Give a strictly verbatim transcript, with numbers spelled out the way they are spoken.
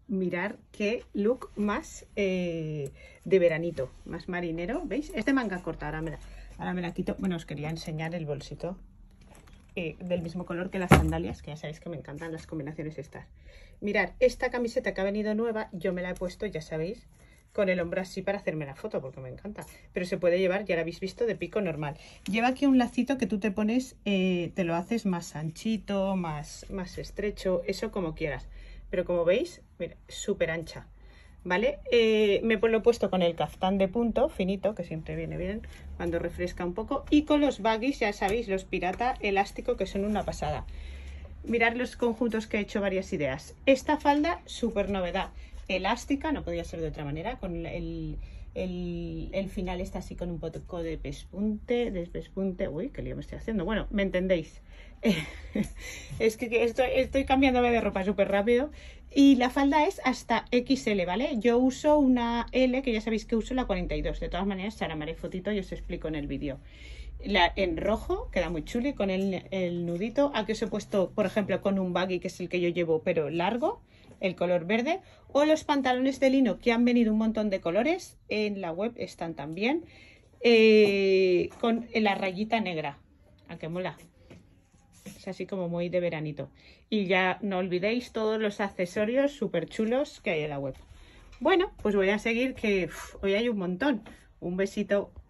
mirar qué look más eh, de veranito, más marinero. ¿Veis? Es de manga corta, ahora me la, ahora me la quito. Bueno, os quería enseñar el bolsito eh, del mismo color que las sandalias, que ya sabéis que me encantan las combinaciones estas. Mirad, esta camiseta que ha venido nueva, yo me la he puesto, ya sabéis, con el hombro así para hacerme la foto, porque me encanta. Pero se puede llevar, ya lo habéis visto, de pico normal. Lleva aquí un lacito que tú te pones, eh, te lo haces más anchito, más, más estrecho, eso como quieras. Pero como veis, mira, súper ancha, ¿vale? Eh, me lo he puesto con el caftán de punto, finito, que siempre viene bien cuando refresca un poco. Y con los baggies, ya sabéis, los pirata elástico, que son una pasada. Mirad los conjuntos que he hecho, varias ideas. Esta falda, súper novedad. Elástica, no podía ser de otra manera, con el, el, el final está así con un poco de pespunte, de pespunte, uy, qué lío me estoy haciendo, bueno, me entendéis. Es que estoy, estoy cambiándome de ropa súper rápido. Y la falda es hasta equis ele, ¿vale? Yo uso una ele, que ya sabéis que uso la cuarenta y dos. De todas maneras, ahora me haré fotito y os explico en el vídeo. La, en rojo, queda muy chuli con el, el nudito. Aquí os he puesto, por ejemplo, con un baggy, que es el que yo llevo, pero largo, el color verde. O los pantalones de lino, que han venido un montón de colores. En la web están también. Eh, con la rayita negra. ¿A qué mola? Es así como muy de veranito. Y ya no olvidéis todos los accesorios súper chulos que hay en la web. Bueno, pues voy a seguir, que uf, hoy hay un montón. Un besito.